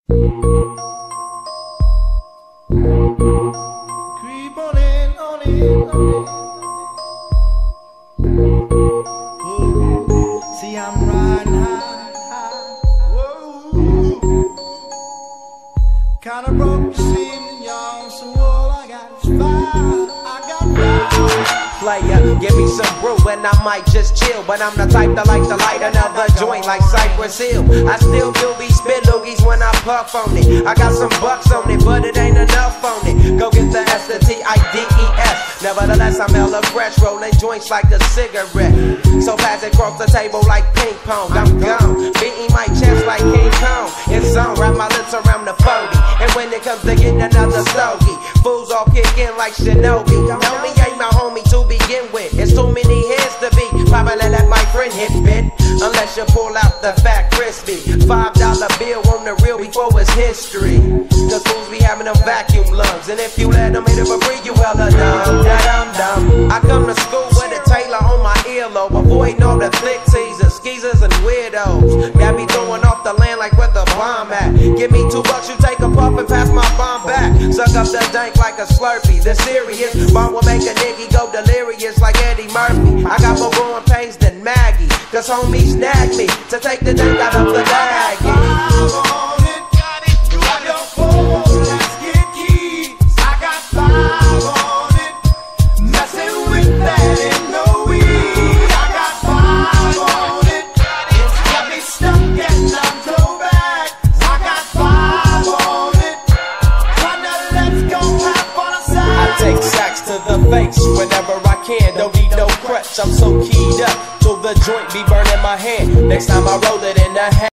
Creep on in, on in, on in. Whoa. See, I'm riding high, high. Whoa. Kinda broke the scene, y'all. So all I got is fire. I got fire. Player, give me some brew and I might just chill. But I'm the type that like to light another joint like Cypress Hill. I still do be spit loogies when I puff on it. I got some bucks on it, but it ain't enough on it. Go get the S, the T-I-D-E-S. Nevertheless, I'm hella fresh, rolling joints like a cigarette. So pass it across the table like ping pong. I'm gone, beating my chest like King Kong. It's on, wrap my lips around the 40. And when it comes to getting another stogie, fools all kick in like Shinobi. Homie ain't my homie to begin with. It's too many heads to be. Probably let my friend hit bit. Unless you pull out the fat crispy $5 bill on the real before it's history. Cause fools be having them vacuum lungs. And if you let them hit it for free, you hella dumb. Da-dum-dum. I come to school with a Taylor on my earlobe, avoiding all the flick teasers, skeezers, and weirdos. Got me throwing off the land like where the bomb at. Give me $2, you take a puff and pass my bomb back. Suck up the dank like a Slurpee. The serious bomb will make a nigga go delirious like Eddie Murphy. I got more growing pains than Maggie, cause homies nag me to take the dank out of the baggie. Take sacks to the face whenever I can. Don't need no crutch, I'm so keyed up till the joint be burning my hand. Next time I roll it in the hand.